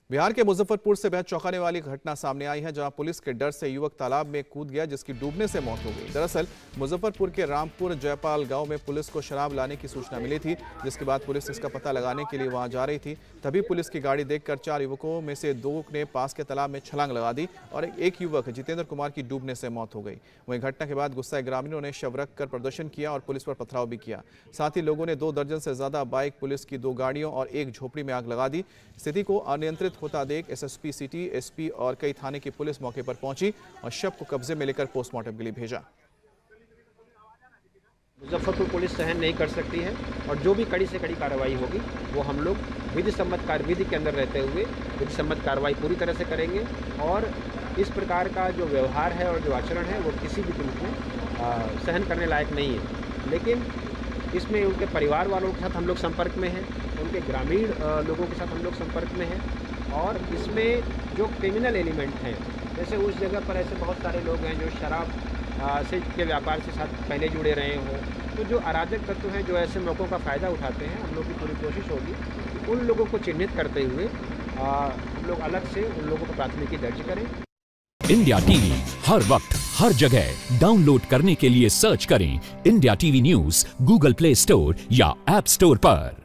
बिहार के मुजफ्फरपुर से बेहद चौंकाने वाली घटना सामने आई है, जहां पुलिस के डर से युवक तालाब में कूद गया, जिसकी डूबने से मौत हो गई। दरअसल मुजफ्फरपुर के रामपुर जयपाल गांव में पुलिस को शराब लाने की सूचना मिली थी, जिसके बाद पुलिस इसका पता लगाने के लिए वहां जा रही थी। तभी पुलिस की गाड़ी देखकर 4 युवकों में से 2 ने पास के तालाब में छलांग लगा दी और एक युवक जितेंद्र कुमार की डूबने से मौत हो गई। वहीं घटना के बाद गुस्साए ग्रामीणों ने शव रखकर प्रदर्शन किया और पुलिस पर पथराव भी किया। साथ ही लोगों ने 2 दर्जन से ज्यादा बाइक, पुलिस की 2 गाड़ियों और एक झोपड़ी में आग लगा दी। स्थिति को अनियंत्रित होता देख एसएसपी सिटी, एसपी और कई थाने की पुलिस मौके पर पहुंची और शव को कब्जे में लेकर पोस्टमार्टम के लिए भेजा। मुजफ्फरपुर पुलिस सहन नहीं कर सकती है और जो भी कड़ी से कड़ी कार्रवाई होगी वो हम लोग विधि सम्मत कार्यविधि के अंदर रहते हुए विधि सम्मत कार्रवाई पूरी तरह से करेंगे। और इस प्रकार का जो व्यवहार है और जो आचरण है वो किसी भी रूप में सहन करने लायक नहीं है। लेकिन इसमें उनके परिवार वालों के साथ हम लोग संपर्क में हैं, उनके ग्रामीण लोगों के साथ हम लोग संपर्क में हैं। और इसमें जो क्रिमिनल एलिमेंट हैं, जैसे उस जगह पर ऐसे बहुत सारे लोग हैं जो शराब से के व्यापार से साथ पहले जुड़े रहे हों, तो जो अराजक तत्व हैं जो ऐसे मौक़ों का फ़ायदा उठाते हैं, हम लोग की पूरी कोशिश होगी कि उन लोगों को चिन्हित करते हुए हम लोग अलग से उन लोगों को प्राथमिकी दर्ज करें। इंडिया टीवी हर वक्त हर जगह डाउनलोड करने के लिए सर्च करें India TV news Google Play Store या ऐप स्टोर पर।